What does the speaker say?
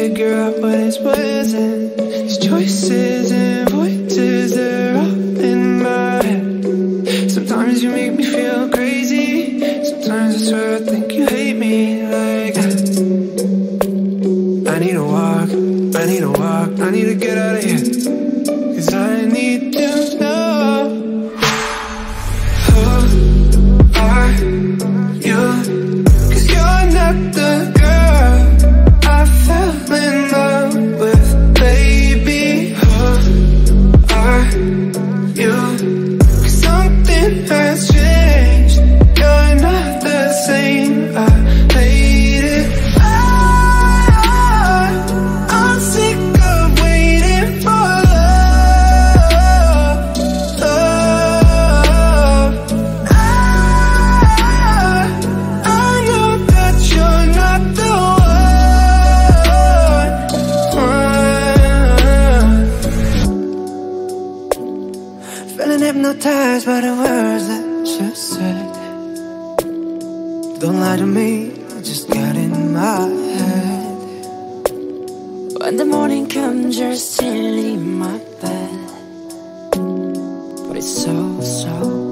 figure out what is present. These choices and voices, they're all in my head. Sometimes you make me feel crazy. Sometimes I swear I think you hate me like that. I need a walk, I need a walk, I need to get out of here. 'Cause I need to know who are you? 'Cause you're not the girl I fell in love with, baby. Who are you? 'Cause something has changed. You're not the same. I hate it. I'm sick of waiting for love, love. I know that you're not the one. Feeling hypnotized by the words that you said. Don't lie to me, I just got in my head. When the morning comes, you're still in my bed, but it's so